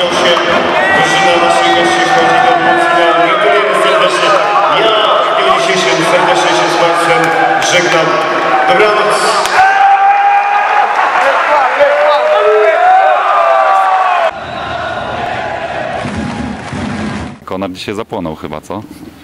Drużyna naszych gości wchodzi do półfinału. Gratulujemy serdecznie. Ja w dniu dzisiejszym serdecznie się z Państwem żegnam. Dobranoc. Konrad dzisiaj zapłonął chyba, co?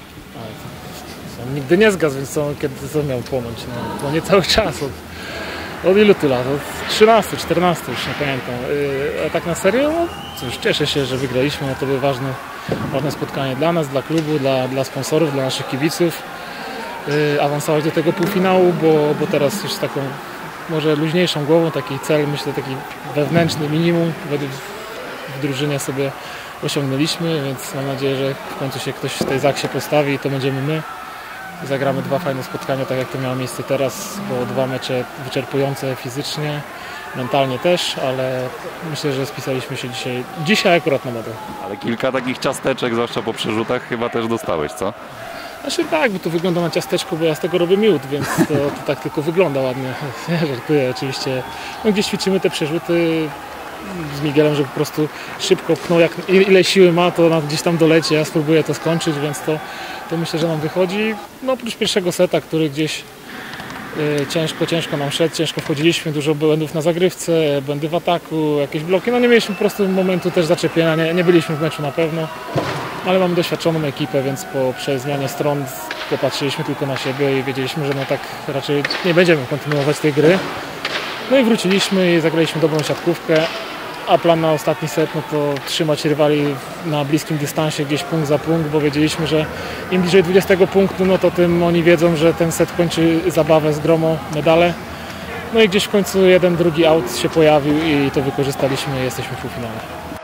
On nigdy nie zgasł, więc kiedy to miał płonąć? No nie cały czas. Od ilu tu lat? Od 13, 14 już nie pamiętam. A tak na serio? No cóż, cieszę się, że wygraliśmy. No to było ważne spotkanie dla nas, dla klubu, dla sponsorów, dla naszych kibiców. Awansować do tego półfinału, bo teraz już z taką może luźniejszą głową, taki cel, myślę, taki wewnętrzny minimum w drużynie sobie osiągnęliśmy, więc mam nadzieję, że w końcu się ktoś w tej zaksie postawi i to będziemy my. Zagramy dwa fajne spotkania, tak jak to miało miejsce teraz, bo dwa mecze wyczerpujące fizycznie, mentalnie też, ale myślę, że spisaliśmy się dzisiaj akurat na medal. Ale kilka takich ciasteczek, zwłaszcza po przerzutach, chyba też dostałeś, co? Znaczy tak, bo to wygląda na ciasteczko, bo ja z tego robię miód, więc to tak tylko wygląda ładnie. Nie, żartuję oczywiście. No, gdzieś ćwiczymy te przerzuty z Miguelem, że po prostu szybko pchnął, ile siły ma, to gdzieś tam doleci, ja spróbuję to skończyć, więc to myślę, że nam wychodzi. No oprócz pierwszego seta, który gdzieś ciężko nam szedł, ciężko wchodziliśmy, dużo błędów na zagrywce, błędy w ataku, jakieś bloki, no nie mieliśmy po prostu momentu też zaczepienia, nie byliśmy w meczu na pewno, ale mamy doświadczoną ekipę, więc po zmianie stron popatrzyliśmy tylko na siebie i wiedzieliśmy, że no tak raczej nie będziemy kontynuować tej gry. No i wróciliśmy i zagraliśmy dobrą siatkówkę, a plan na ostatni set no to trzymać rywali na bliskim dystansie, gdzieś punkt za punkt, bo wiedzieliśmy, że im bliżej 20 punktu, no to tym oni wiedzą, że ten set kończy zabawę z grą o medale. No i gdzieś w końcu jeden, drugi out się pojawił i to wykorzystaliśmy i jesteśmy w półfinale.